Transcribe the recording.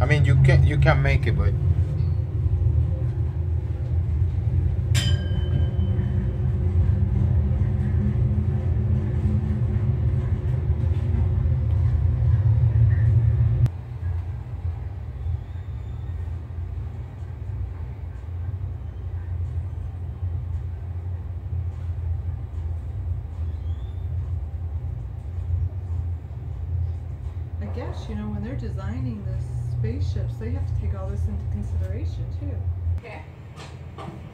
mean, you can make it, but I guess, you know, when they're designing the spaceships, they have to take all this into consideration too. Okay.